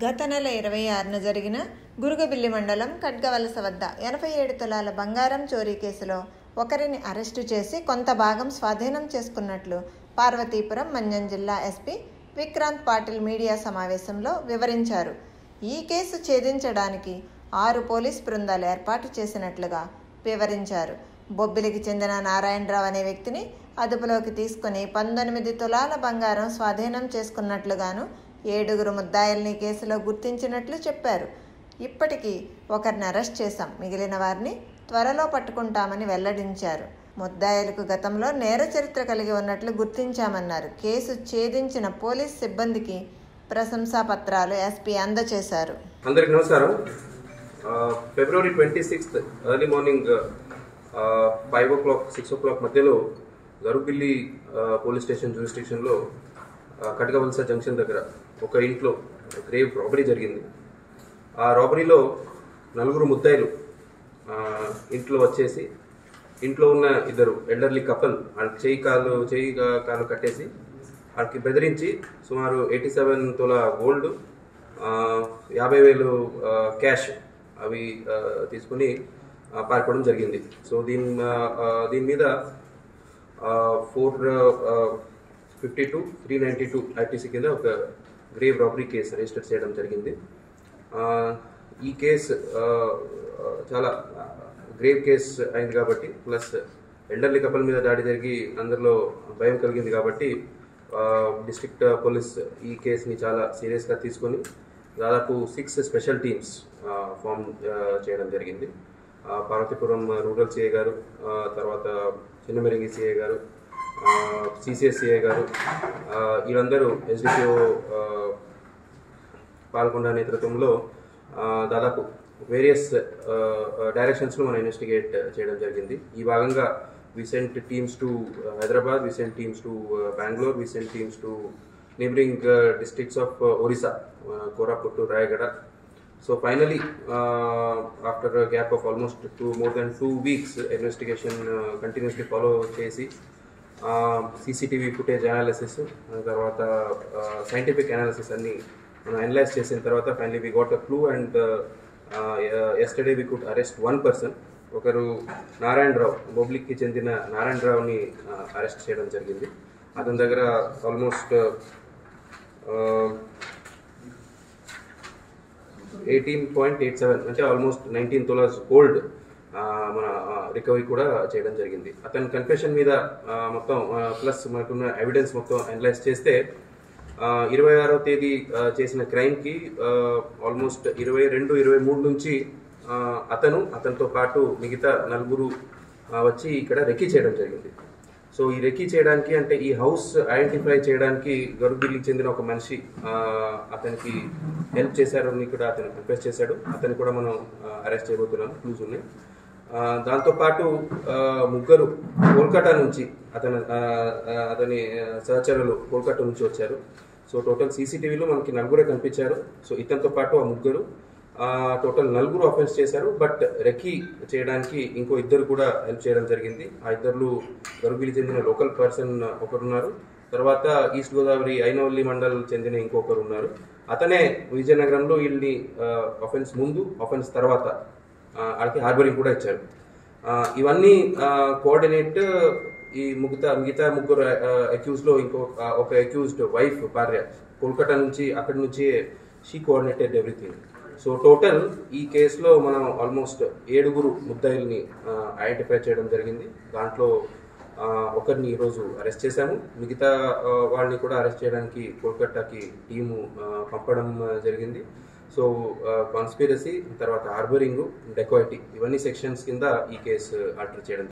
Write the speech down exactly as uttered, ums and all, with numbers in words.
గత నెల ఇరవై ఆరున జరిగిన గురుగుబిల్లి మండలం ఖడ్గవలస వద్ద ఎనభై ఏడు తులాల బంగారం చోరీ కేసులో ఒకరిని అరెస్టు చేసి కొంత భాగం స్వాధీనం చేసుకున్నట్లు పార్వతీపురం మన్యం జిల్లా ఎస్పీ విక్రాంత్ పాటిల్ మీడియా సమావేశంలో వివరించారు. ఈ కేసు ఛేదించడానికి ఆరు పోలీస్ బృందాలు ఏర్పాటు చేసినట్లుగా వివరించారు. బొబ్బిలికి చెందిన నారాయణరావు అనే వ్యక్తిని అదుపులోకి తీసుకుని పంతొమ్మిది తులాల బంగారం స్వాధీనం చేసుకున్నట్లుగాను ఏడుగురు ముద్దాయిల్ని కేసులో గుర్తించినట్లు చెప్పారు. ఇప్పటికీ ఒకరిని అరెస్ట్ చేశాం, మిగిలిన వారిని త్వరలో పట్టుకుంటామని వెల్లడించారు. ముద్దాయిలకు గతంలో నేర చరిత్ర కలిగి ఉన్నట్లు గుర్తించామన్నారు. కేసు ఛేదించిన పోలీస్ సిబ్బందికి ప్రశంసా పత్రాలు ఎస్పీ అందజేశారు. అందరికి నమస్కారం. February twenty sixth early morning five o'clock six o'clock మధ్యలో గరుగుబిల్లి పోలీస్ స్టేషన్ జ్యూరిస్డిక్షన్లో ఖడ్గవలస జంక్షన్ దగ్గర ఒక ఇంట్లో గ్రేవ్ రాబరీ జరిగింది. ఆ రాబరీలో నలుగురు ముద్దాయిలు ఇంట్లో వచ్చేసి ఇంట్లో ఉన్న ఇద్దరు ఎల్డర్లీ కపుల్ వాళ్ళకి చేయి కాలు చేయి కాలు కట్టేసి వాళ్ళకి బెదిరించి సుమారు ఎయిటీ సెవెన్ తుల గోల్డ్, యాభై వేలు క్యాష్ అవి తీసుకుని పారిపోవడం జరిగింది. సో దీని దీని మీద four fifty two three ninety two ITC కింద ఒక గ్రేవ్ రాబరీ కేసు రిజిస్టర్ చేయడం జరిగింది. ఈ కేసు చాలా గ్రేవ్ కేసు అయింది కాబట్టి, ప్లస్ ఎల్డర్లీ కపుల్ మీద దాడి జరిగి అందరిలో భయం కలిగింది కాబట్టి డిస్ట్రిక్ట్ పోలీస్ ఈ కేసుని చాలా సీరియస్గా తీసుకొని దాదాపు సిక్స్ స్పెషల్ టీమ్స్ ఫామ్ చేయడం జరిగింది. పార్వతీపురం రూరల్ సిఐ గారు, తర్వాత చిన్నమెరంగి సిఐ గారు, సిసిఎస్ సిఐ గారు, వీళ్ళందరూ ఎస్డిపిఓ పాల్గొన్న నేతృత్వంలో దాదాపు వేరియస్ డైరెక్షన్స్లో మనం ఇన్వెస్టిగేట్ చేయడం జరిగింది. ఈ భాగంగా we sent teams to Hyderabad, we sent teams to Bengaluru, we sent teams to neighboring uh, districts of uh, Orissa, uh, Koraput to Rayagada. So finally, uh, after a gap of almost two, more than two weeks, investigation uh, continuously follow chesi, uh, C C T V footage analysis, tarvata uh, scientific analysis anni మనం analyse చేసిన తర్వాత finally we got a clue and yesterday we could arrest one person. ఒకరు నారాయణరావు, బొబ్లికి చెందిన నారాయణరావుని arrest చేయడం జరిగింది. అతని దగ్గర almost eighteen point eight seven అంటే ఆల్మోస్ట్ నైన్టీన్ తులాస్ గోల్డ్ మన రికవరీ కూడా చేయడం జరిగింది. అతని కన్ఫెషన్ మీద మొత్తం ప్లస్ మనకున్న ఎవిడెన్స్ మొత్తం అనలైజ్ చేస్తే ఇరవై ఆరో తేదీ చేసిన క్రైమ్కి ఆల్మోస్ట్ ఇరవై రెండు ఇరవై మూడు నుంచి అతను అతనితో పాటు మిగతా నలుగురు వచ్చి ఇక్కడ రెక్కీ చేయడం జరిగింది. సో ఈ రెక్కీ చేయడానికి అంటే ఈ హౌస్ ఐడెంటిఫై చేయడానికి గరుగుబిల్లికి చెందిన ఒక మనిషి అతనికి హెల్ప్ చేశారని కూడా అతను రిక్వెస్ట్ చేశాడు. అతన్ని కూడా మనం అరెస్ట్ చేయబోతున్నాం, క్లూస్ ఉన్నాయి. దాంతోపాటు ముగ్గురు కోల్కతా నుంచి అతను అతని సహచరులు కోల్కతా నుంచి వచ్చారు. సో టోటల్ సీసీటీవీలో మనకి నలుగురే కనిపించారు. సో ఇతనితో పాటు ఆ ముగ్గురు టోటల్ నలుగురు అఫెన్స్ చేశారు. బట్ రెక్కీ చేయడానికి ఇంకో ఇద్దరు కూడా హెల్ప్ చేయడం జరిగింది. ఆ ఇద్దరు గరుగుబిల్లి చెందిన లోకల్ పర్సన్ ఒకరున్నారు, తర్వాత ఈస్ట్ గోదావరి ఐనవల్లి మండల్ చెందిన ఇంకొకరు ఉన్నారు. అతనే విజయనగరంలో వీళ్ళని అఫెన్స్ ముందు అఫెన్స్ తర్వాత వాళ్ళకి హార్బరింగ్ కూడా ఇచ్చారు. ఇవన్నీ కోఆర్డినేట్ ఈ మిగతా మిగతా ముగ్గురు అక్యూజ్లో ఇంకో ఒక అక్యూజ్డ్ వైఫ్ భార్య కోల్కతా నుంచి అక్కడి నుంచి she coordinated everything. So total ఈ కేసులో మనం ఆల్మోస్ట్ ఏడుగురు ముద్దాయిల్ని ఐడెంటిఫై చేయడం జరిగింది. దాంట్లో ఒకరిని ఈరోజు అరెస్ట్ చేశాము. మిగతా వాళ్ళని కూడా అరెస్ట్ చేయడానికి కోల్కతాకి టీము పంపడం జరిగింది. సో కాన్స్పిరసీ, తర్వాత హార్బరింగ్, డెకాయిటీ ఇవన్నీ సెక్షన్స్ కింద ఈ కేసు ఆర్డర్ చేయడం